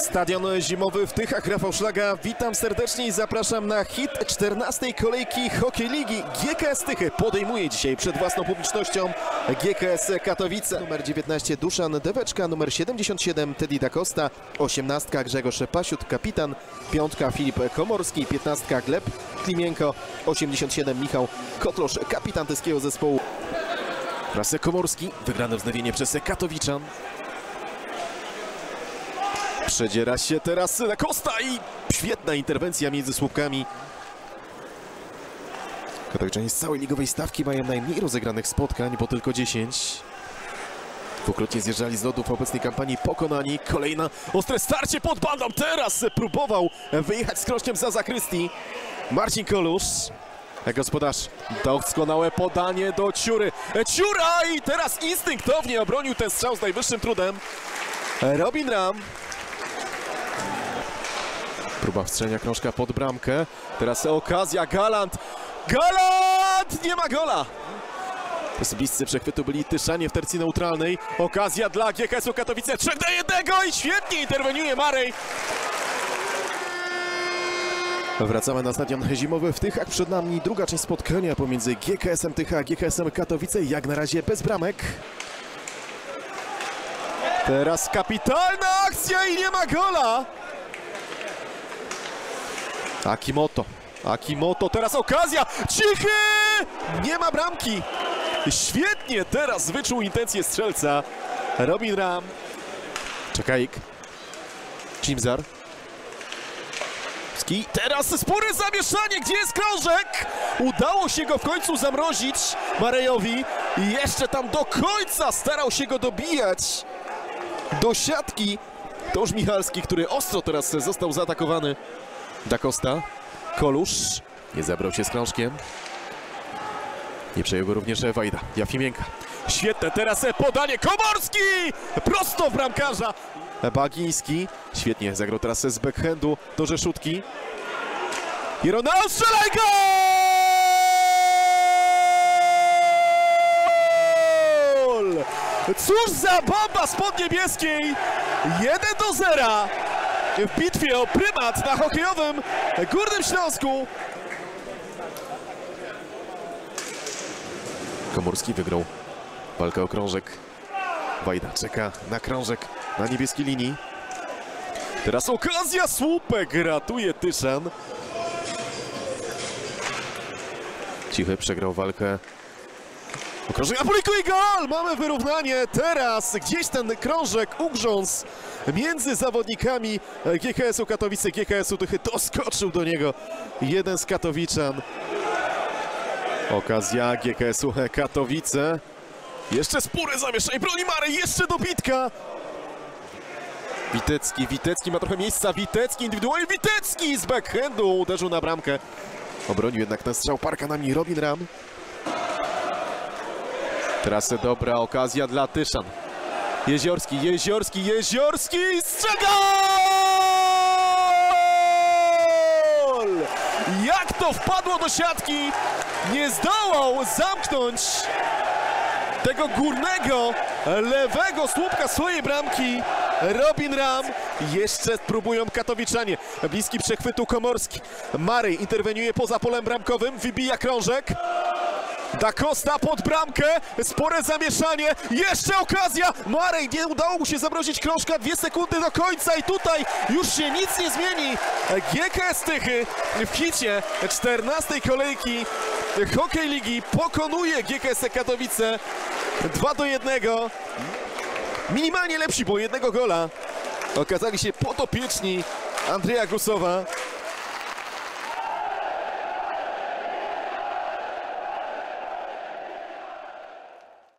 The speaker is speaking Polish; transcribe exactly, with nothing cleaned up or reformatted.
Stadion zimowy w Tychach, Rafał Szlaga. Witam serdecznie i zapraszam na hit czternastej kolejki Hokej Ligi. G K S Tychy podejmuje dzisiaj przed własną publicznością G K S Katowice. Numer dziewiętnaście Duszan Deweczka, numer siedemdziesiąt siedem Teddy Da Costa, osiemnastka Grzegorz Pasiut, kapitan, piątka Filip Komorski, piętnastka Gleb Klimienko, osiemdziesiąt siedem Michał Kotlosz, kapitan tyskiego zespołu. Teraz Komorski, wygrane wznowienie przez Katowiczan. Przedziera się teraz Da Costa i świetna interwencja między słupkami. Katowiczanie z całej ligowej stawki mają najmniej rozegranych spotkań, bo tylko dziesięć. Dwukrotnie zjeżdżali z lodów w obecnej kampanii pokonani. Kolejna ostre starcie pod bandą. Teraz próbował wyjechać z krośniem za zakrystii Marcin Kolusz. Gospodarz, doskonałe podanie do Ciury. Ciura i teraz instynktownie obronił ten strzał z najwyższym trudem Robin Ram. Próba wstrzelenia krążka pod bramkę. Teraz okazja, Galant. Galant! Nie ma gola! Bliscy przechwytu byli Tyszanie w tercji neutralnej. Okazja dla G K S-u Katowice. trzy do jednego i świetnie interweniuje Marej. Wracamy na stadion zimowy w Tychach. Przed nami druga część spotkania pomiędzy G K S-em Tycha a G K S-em Katowice. Jak na razie bez bramek. Teraz kapitalna akcja i nie ma gola. Akimoto. Akimoto, teraz okazja. Cichy! Nie ma bramki. Świetnie teraz wyczuł intencję strzelca Robin Ram. Czekaik. Cimzar. Ski. Teraz spore zamieszanie. Gdzie jest krążek? Udało się go w końcu zamrozić Marejowi. I jeszcze tam do końca starał się go dobijać do siatki. To już Michalski, który ostro teraz został zaatakowany. Da Costa. Kolusz. Nie zabrał się z krążkiem. Nie przejął go również Wajda. Jafimienka. Świetne teraz podanie. Komorski! Prosto w bramkarza. Bagiński. Świetnie zagrał teraz z backhandu do Rzeszutki. I Ronaldo strzelaj gol! Cóż za bomba spod niebieskiej. jeden do zera. W bitwie o prymat na hokejowym Górnym Śląsku. Komorski wygrał walkę o krążek. Wajda czeka na krążek na niebieskiej linii. Teraz okazja, słupek ratuje Tyszan. Cichy przegrał walkę o krążek, a publikuje gol! Mamy wyrównanie. Teraz gdzieś ten krążek ugrzązł między zawodnikami G K S-u Katowice, G K S-u Tychy. Doskoczył do niego jeden z Katowiczan. Okazja G K S-u Katowice. Jeszcze spore zamieszanie. Broni Marej, jeszcze dobitka. Witecki, Witecki ma trochę miejsca. Witecki indywidualnie. Witecki z backhandu uderzył na bramkę. Obronił jednak ten strzał parkanami Robin Ram. Teraz dobra okazja dla Tyszan. Jeziorski, Jeziorski, Jeziorski! Strzał! Gol! Jak to wpadło do siatki! Nie zdołał zamknąć tego górnego, lewego słupka swojej bramki Robin Ram. Jeszcze próbują Katowiczanie. Bliski przechwytu Komorski. Marej interweniuje poza polem bramkowym. Wybija krążek. Da Costa pod bramkę. Spore zamieszanie. Jeszcze okazja. Marej, nie udało mu się zamrozić krążka. Dwie sekundy do końca i tutaj już się nic nie zmieni. G K S Tychy w hicie czternastej kolejki Hokej Ligi pokonuje G K S Katowice dwa do jednego. Minimalnie lepsi, bo jednego gola okazali się podopieczni Andrzeja Grusowa.